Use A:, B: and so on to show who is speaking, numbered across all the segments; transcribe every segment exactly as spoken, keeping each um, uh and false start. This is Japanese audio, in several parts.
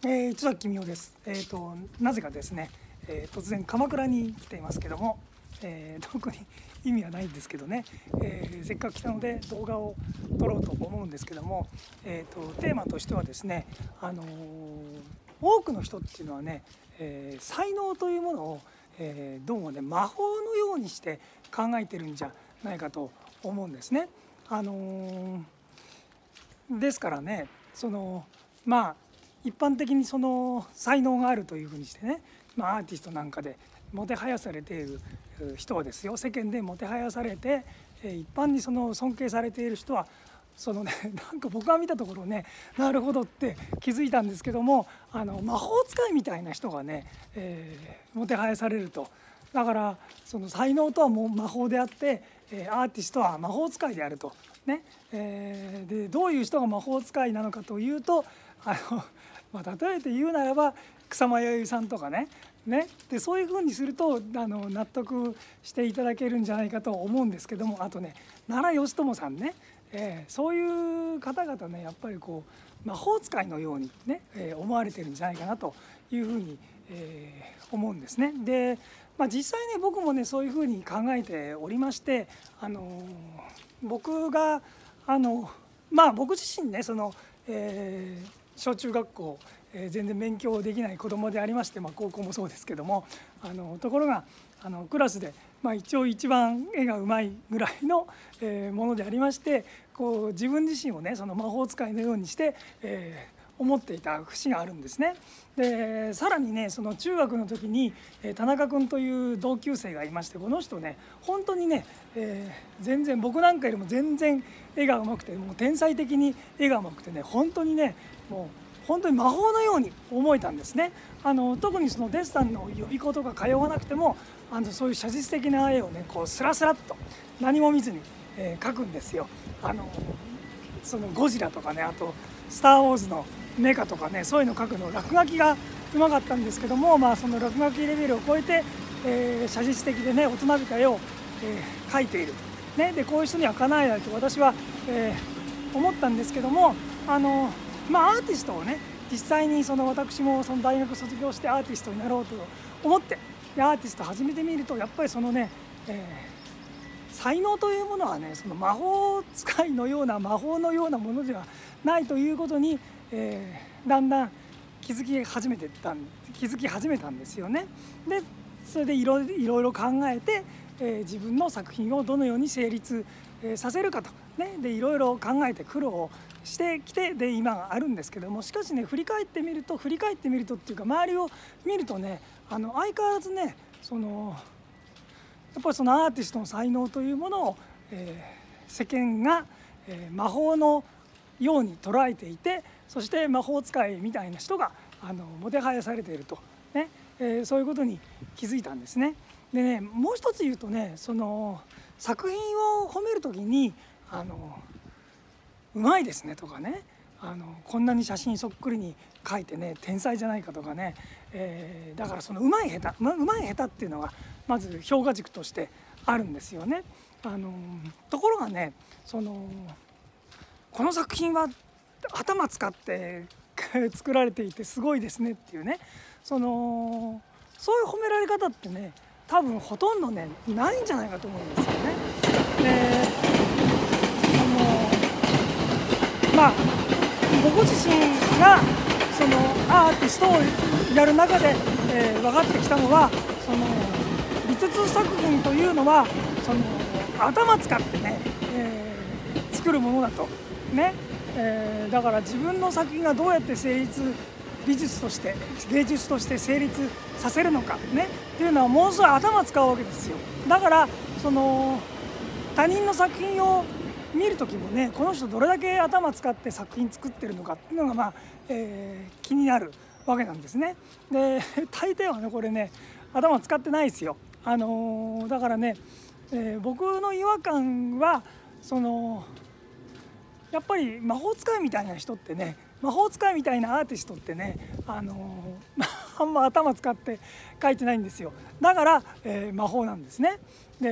A: えー、津崎君雄です。えーと、なぜかですね、えー、突然鎌倉に来ていますけども、えー、特に意味はないんですけどね、えー、せっかく来たので動画を撮ろうと思うんですけども、えーと、テーマとしてはですね、あのー、多くの人っていうのはね、えー、才能というものを、えー、どうもね魔法のようにして考えてるんじゃないかと思うんですね。あのー、ですからね、そのまあ一般的にその才能があるというふうにしてね、まあ、アーティストなんかでもてはやされている人はですよ、世間でもてはやされて一般にその尊敬されている人はそのね、なんか僕が見たところね、なるほどって気づいたんですけども、あの魔法使いみたいな人がね、えー、もてはやされると。だからその才能とはもう魔法であって、アーティストは魔法使いであるとね、えー、でどういう人が魔法使いなのかというと、あのまあ、例えて言うならば草間彌生さんとかねねでそういうふうにするとあの納得していただけるんじゃないかと思うんですけども、あとね奈良義朝さんね、えー、そういう方々ねやっぱりこう魔法使いのようにね、えー、思われてるんじゃないかなというふうに、えー、思うんですね。で、まあ、実際ね僕もねそういうふうに考えておりまして、あのー、僕があのまあ僕自身ねその、えー小中学校、えー、全然勉強できない子どもでありまして、まあ、高校もそうですけども、あのところがあのクラスで、まあ、一応一番絵がうまいぐらいの、えー、ものでありまして、こう自分自身をねその魔法使いのようにして、えー思っていた節があるんですね。でさらにねその中学の時に田中君という同級生がいまして、この人ね本当にね、えー、全然僕なんかよりも全然絵がうまくて、もう天才的に絵がうまくてね、本当にねもう本当に魔法のように思えたんですね。あの特にそのデッサンの予備校とか通わなくても、あのそういう写実的な絵をねこうスラスラっと何も見ずに、えー、描くんですよ。あのそのゴジラとかね、あとスター・ウォーズのメカとかね、そういうの描くの落書きがうまかったんですけども、まあ、その落書きレベルを超えて、えー、写実的でね大人びた絵を、えー、描いている、ね、でこういう人にはかなえないと私は、えー、思ったんですけども、あの、まあ、アーティストをね実際にその私もその大学卒業してアーティストになろうと思ってでアーティスト始めてみると、やっぱりそのね、えー、才能というものはねその魔法使いのような魔法のようなものではないということに、えー、だんだん気づき始めてたん気づき始めたんですよね。でそれでいろいろ考えて、えー、自分の作品をどのように成立、えー、させるかと、ね、でいろいろ考えて苦労をしてきてで今があるんですけども、しかしね振り返ってみると振り返ってみるとっていうか周りを見るとね、あの相変わらずねそのやっぱりそのアーティストの才能というものを、えー、世間が、えー、魔法のように捉えていて、そして魔法使いみたいな人があのもてはやされていると、ねえー、そういうことに気づいたんですね。でねもう一つ言うとね、その作品を褒めるときにあのうまいですねとかね、あのこんなに写真そっくりに描いてね天才じゃないかとかね、えー、だからそのうまい下手うまい下手っていうのがまず評価軸としてあるんですよね。あのところがねそのこの作品は頭使って作られていてすごいですねっていうね、そのそういう褒められ方ってね多分ほとんどねないんじゃないかと思うんですよね。でそのまあ僕自身がそのアーティストをやる中で、えー、分かってきたのは、その美術作品というのはその頭使ってね、えー、作るものだとね、えー、だから自分の作品がどうやって成立美術として芸術として成立させるのかねっていうのはものすごい頭使うわけですよ。だからその他人の作品を見る時もね、この人どれだけ頭使って作品作ってるのかっていうのが、まあえー、気になるわけなんですね。で大抵はねこれね頭使ってないですよ。あのー、だからね、えー、僕の違和感はそのやっぱり魔法使いみたいな人ってね、魔法使いみたいなアーティストってね、あのー、あんま頭使って描いてないんですよ。だから、えー、魔法なんですね。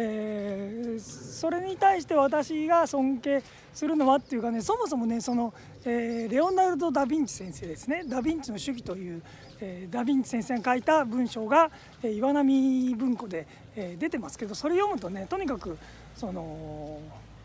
A: でそれに対して私が尊敬するのはっていうかね、そもそもねそのえー、レオナルド・ダ・ヴィンチ先生ですね。ダ・ヴィンチの手記という、えー、ダ・ヴィンチ先生が書いた文章が、えー、岩波文庫で、えー、出てますけど、それ読むとね、とにかくその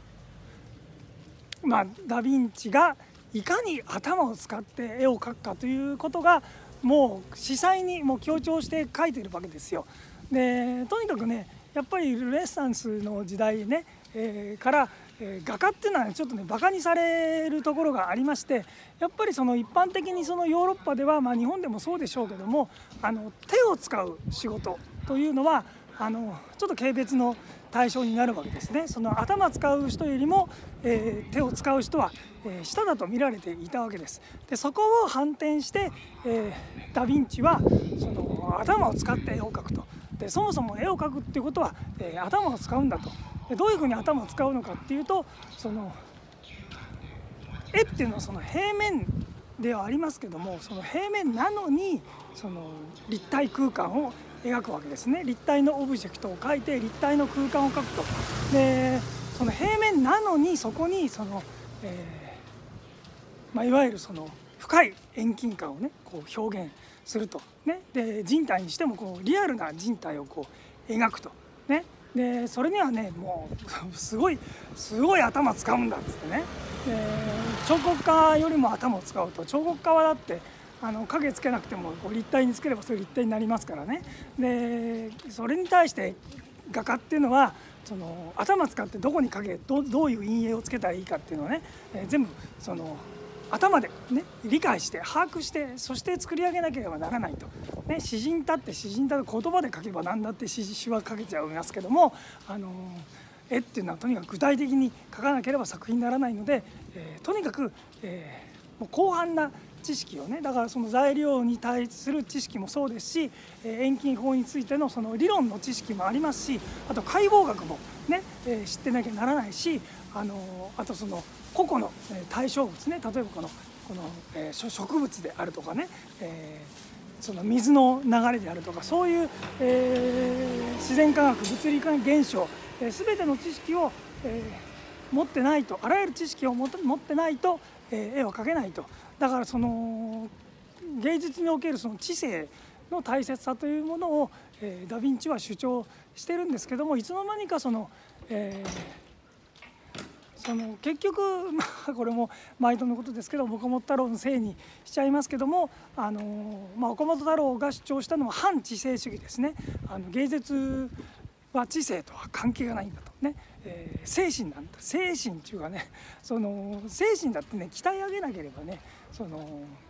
A: まあダ・ヴィンチがいかに頭を使って絵を描くかということがもう司祭にもう強調して描いているわけですよ。でとにかくね、やっぱりルネッサンスの時代ね、えー、から、えー、画家っていうのはちょっとねバカにされるところがありまして、やっぱりその一般的にそのヨーロッパでは、まあ、日本でもそうでしょうけども、あの手を使う仕事というのはあのちょっと軽蔑の対象になるわけですね。その頭使う人よりも、えー、手を使う人は、えー、下だと見られていたわけです。でそこを反転して、えー、ダ・ヴィンチはその頭を使って絵を描くと。でそもそも絵を描くっていうことは、えー、頭を使うんだと。でどういうふうに頭を使うのかっていうと、その絵っていうのはその平面ではありますけども、その平面なのにその立体空間を描くわけですね。立体のオブジェクトを描いて立体の空間を描くと。でその平面なのにそこにその、えーまあ、いわゆるその深い遠近感をねこう表現するとね。で人体にしてもこうリアルな人体をこう描くとね。でそれにはねもうすごいすごい頭使うんだっつってね。で彫刻家よりも頭を使うと、彫刻家はだってあの影つけなくてもこう立体につければそれ立体になりますからね。でそれに対して画家っていうのはその頭使ってどこに影 ど, どういう陰影をつけたらいいかっていうのをね、えー、全部その頭で、ね、理解して把握して、そして作り上げなければならないと、ね、詩人だって詩人だと言葉で書けば何だって詩詩は書けちゃいますけども、あの絵っていうのはとにかく具体的に描かなければ作品にならないので、えー、とにかく、えー、もう広範な知識をね、だからその材料に対する知識もそうですし、えー、遠近法についてのその理論の知識もありますし、あと解剖学もね、えー、知ってなきゃならないし、あのー、あとその個々の対象物ね、例えばこのこの、えー、植物であるとかね、えー、その水の流れであるとか、そういう、えー、自然科学物理現象、えー、全ての知識を、えー、持ってないと、あらゆる知識を持ってないと、えー、絵を描けないと。だからその芸術におけるその知性の大切さというものを、えー、ダ・ヴィンチは主張してるんですけども、いつの間にかその、えーその結局、まあ、これも毎度のことですけど、岡本太郎のせいにしちゃいますけども、あの、まあ、岡本太郎が主張したのは反知性主義ですね。あの芸術は知性とは関係がないんだとね、えー、精神なんだ、精神っていうかね、その精神だってね鍛え上げなければねその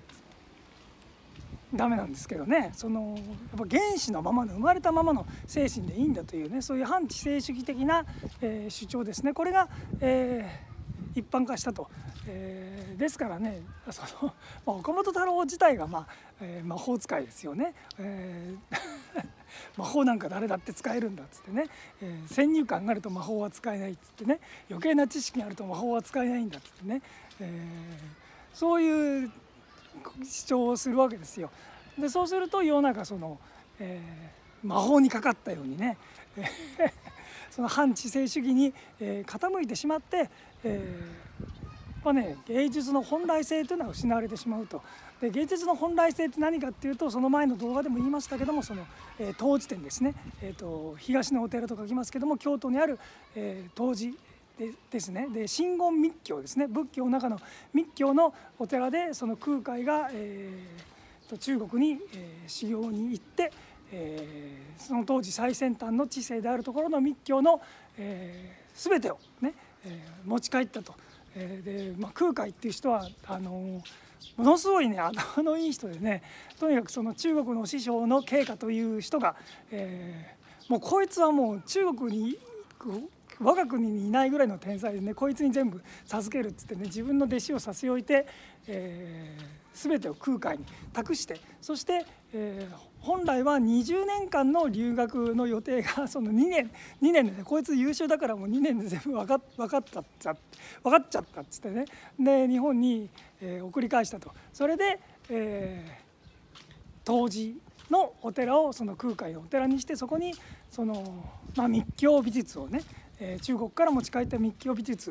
A: ダメなんですけどね、そのやっぱ原始のままの生まれたままの精神でいいんだというね、そういう反知性主義的な、えー、主張ですね。これが、えー、一般化したと、えー、ですからね、その、まあ、岡本太郎自体が、まあえー、魔法使いですよね。えー魔法なんか誰だって使えるんだっつってね、えー、先入観があると魔法は使えないっつってね、余計な知識があると魔法は使えないんだっつってね、えー、そういう主張をするわけですよ。でそうすると世の中その、えー、魔法にかかったようにねその反知性主義に、えー、傾いてしまって、えーまあね、芸術の本来性というのは失われてしまうと。で芸術の本来性って何かっていうと、その前の動画でも言いましたけども、その、えー、東寺殿ですね、えーと、東のお寺と書きますけども、京都にある、えー、東寺でですね。で真言密教ですね、仏教の中の密教のお寺で、その空海が、えー、と中国に、えー、修行に行って、えー、その当時最先端の知性であるところの密教の、えー、全てをね、えー、持ち帰ったと。えーでまあ、空海っていう人はあのー、ものすごいね頭のいい人でね、とにかくその中国の師匠の慶華という人が、えー、もうこいつはもう中国に我が国にいないぐらいの天才でね、こいつに全部授けるっつってね、自分の弟子を差し置いて、えー、全てを空海に託して、そして、えー、本来はにじゅうねんかんの留学の予定がそのにねんにねんでね、こいつ優秀だからもうにねんで全部分かっ分かったっちゃ分かっちゃったっつってね、で日本に、えー、送り返したと。それで、えー、東寺のお寺をその空海のお寺にして、そこにその、まあ、密教美術をね、えー、中国から持ち帰った密教美術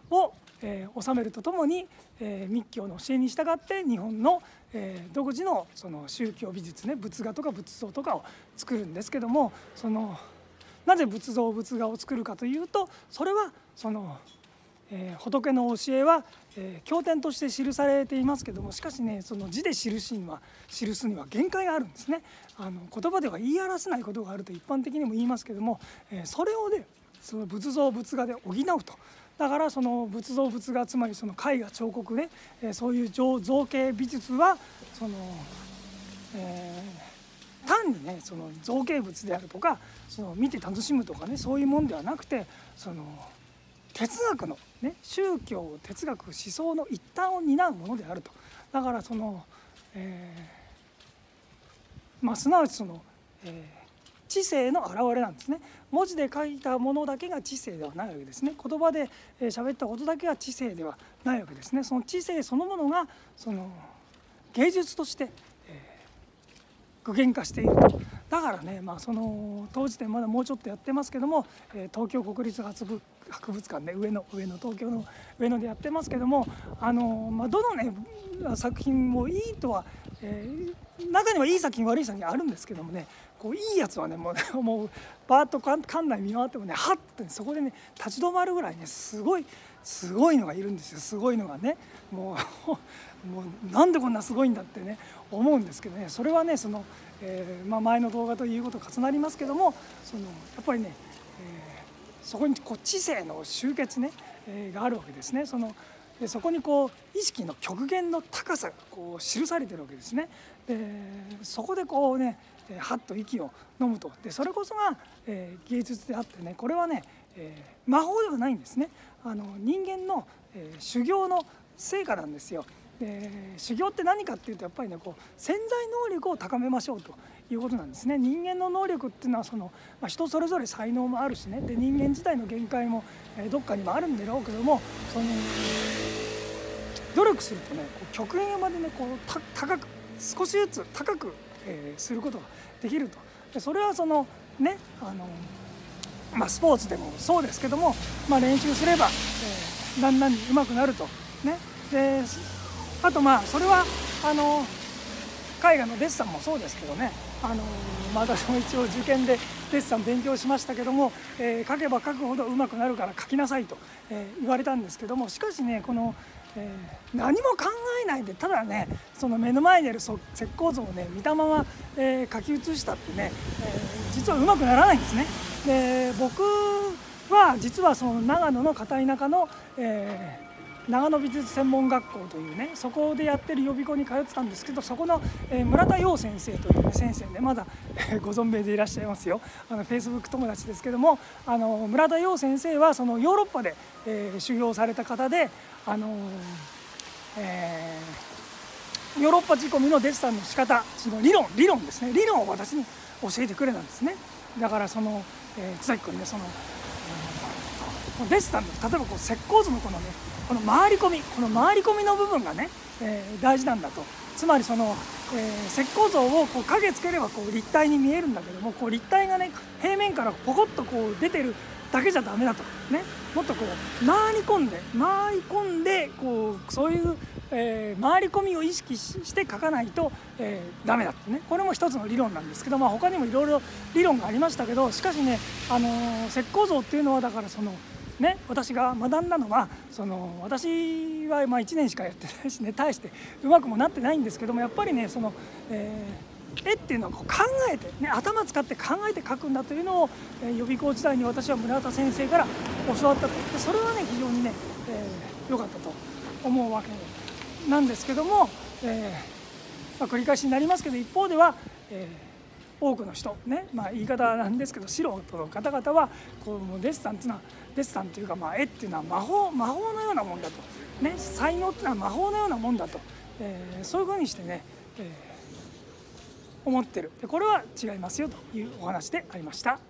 A: を、えー、収めるとともに、えー、密教の教えに従って日本の、えー、独自のその宗教美術ね、仏画とか仏像とかを作るんですけども、そのなぜ仏像仏画を作るかというと、それはその、えー、仏の教えは、えー、経典として記されていますけども、しかしね、その字で記すには記すには限界があるんですね。あの言葉では言い表せないことがあると一般的にも言いますけども、えー、それをねその仏像仏画で補うと。だからその仏像仏画、つまりその絵画彫刻ね、えー、そういう造形美術はその、えー、単にねその造形物であるとか、その見て楽しむとかね、そういうもんではなくて、その哲学のね、宗教哲学思想の一端を担うものであると。だからその、えー、まあすなわちその、えー知性の表れなんですね。文字で書いたものだけが知性ではないわけですね。言葉で喋ったことだけが知性ではないわけですね。その知性そのものがその芸術として、えー、具現化していると。だからね、まあ、その当時点まだもうちょっとやってますけども、えー、東京国立博物館ね、上野上野東京の上野でやってますけども、あの、まあ、どのね作品もいいとは、えー、中にはいい作品悪い作品あるんですけどもね、こういいやつはねもうねもうバーッと館内見回ってもね、はっとねそこでね立ち止まるぐらいねすごいすごいのがいるんですよ。すごいのがね、もうもうなんでこんなすごいんだってね思うんですけどね、それはねその、えーまあ、前の動画ということ重なりますけども、そのやっぱりね、えー、そこにこう知性の集結ね、えー、があるわけですね。そのでそこにこう意識の極限の高さがこう記されてるわけですね。でそこでこうねはっと息を飲むと。でそれこそが、えー、芸術であってね、これはね、えー、魔法ではないんですね。あの人間の、えー、修行の成果なんですよ。で修行って何かっていうと、やっぱりねこう潜在能力を高めましょうということなんですね。人間の能力っていうのはその、まあ、人それぞれ才能もあるしね、で人間自体の限界も、えー、どっかにもあるんだろうけども、その努力するとねこう極限までねこうた高く少しずつ高く、えー、することができると。でそれはそのねあの、まあ、スポーツでもそうですけども、まあ、練習すれば、えー、だんだん上手くなるとね。であとまあそれはあの絵画のデッサンもそうですけどね、あの、まあ、私も一応受験でデッサン勉強しましたけども、えー、描けば描くほど上手くなるから描きなさいと、えー、言われたんですけども、しかしねこの、えー、何も考えないでただねその目の前にある石膏像をね見たまま、えー、描き写したってね、えー、実は上手くならないんですね。で僕は実はその長野の片田舎の、えー長野美術専門学校というね、そこでやってる予備校に通ってたんですけど、そこの、えー、村田洋先生という、ね、先生ね、まだ、えー、ご存命でいらっしゃいますよ。あのフェイスブック友達ですけども、あの村田洋先生はそのヨーロッパで、えー、修行された方で、あのーえー、ヨーロッパ仕込みのデッサンの仕方、その理論理論ですね、理論を私に教えてくれたんですね。だからその、えー、津崎君ね、その、えー、デッサンの例えばこう石膏像のこのねこの回り込みこの回り込みの部分がね、えー、大事なんだと。つまりその、えー、石膏像をこう影つければこう立体に見えるんだけども、こう立体がね平面からポコッとこう出てるだけじゃダメだとね、もっとこう回り込んで回り込んでこうそういう、えー、回り込みを意識して描かないと、えー、ダメだってね、これも一つの理論なんですけど、まあ、他にもいろいろ理論がありましたけど、しかしね、あのー、石膏像っていうのはだからそのね、私が学んだのはその私はまあいちねんしかやってないしね、大してうまくもなってないんですけども、やっぱりねその、えー、絵っていうのはこう考えて、ね、頭使って考えて描くんだというのを、えー、予備校時代に私は村田先生から教わったと。でそれはね非常にね良、えー、かったと思うわけなんですけども、えーまあ、繰り返しになりますけど、一方では、えー多くの人ね、まあ、言い方なんですけど素人の方々はこうデッサンっていうのはデッサンというか、まあ、絵っていうのは魔法魔法のようなもんだと、ね、才能っていうのは魔法のようなもんだと、えー、そういうふうにしてね、えー、思ってる。でこれは違いますよというお話でありました。